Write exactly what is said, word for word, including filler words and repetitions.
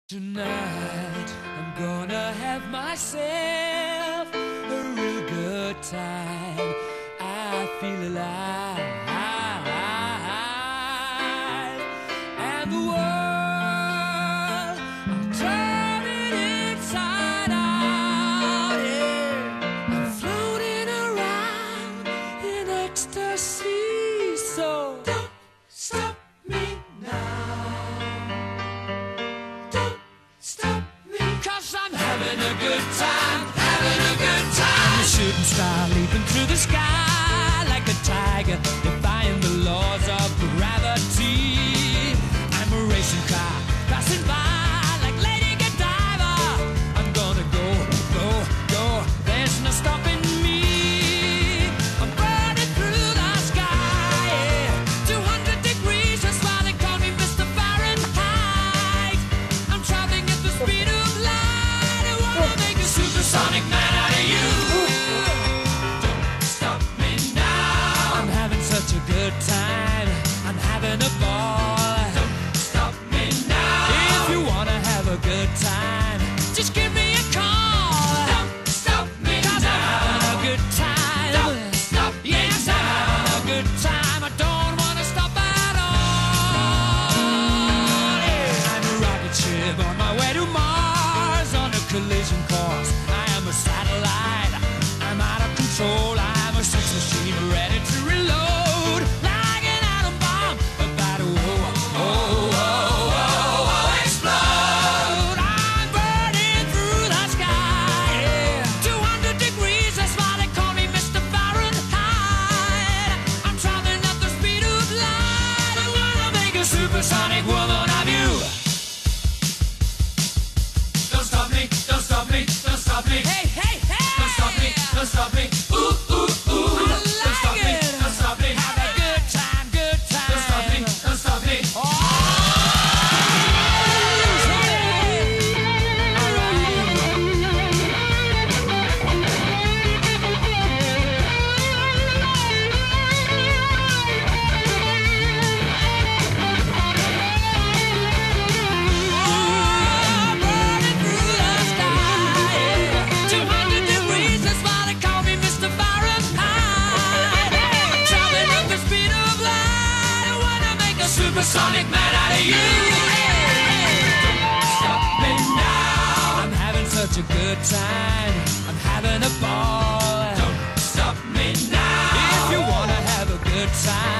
Tonight, I'm gonna have myself a real good time. I feel alive, and the world, I'm turning inside out, yeah. I'm floating around in ecstasy, so don't stop me now. I'm having a good time, having a good time. I'm a shooting star leaping through the sky like a tiger, defying the laws of gravity. I'm a racing car passing by like Lady Godiva. I'm gonna go, go, go. There's no stopping me. I'm burning through the sky, yeah. two hundred degrees, that's why they call me Mister Fahrenheit. I'm traveling at the speed of supersonic man out of you. Don't stop me now. I'm having such a good time. I'm having a ball. Don't stop me now. If you wanna have a good time, just give me a call. Don't stop me now. 'Cause I'm having a good time. Don't stop me yes, now. I'm having a good time. I don't wanna stop at all. Yeah. I'm a rocket ship on my way to Mars on a collision course. A satellite, I'm out of control. I'm a sex machine ready to reload, like an atom bomb about to oh, oh, oh, oh, oh, explode. I'm burning through the sky, yeah. two hundred degrees, that's why they call me Mister Fahrenheit. I'm traveling at the speed of light. I wanna make a supersonic woman of you. Don't stop me, don't stop me, don't stop me. Hey, hey, hey! Don't stop me, don't stop me. Ooh, ooh, ooh. I like don't stop it. me, don't stop me. Have a good time, good time. Don't stop me, don't stop me. Oh! Supersonic man out of you. Don't stop me now. I'm having such a good time. I'm having a ball. Don't stop me now. If you wanna have a good time,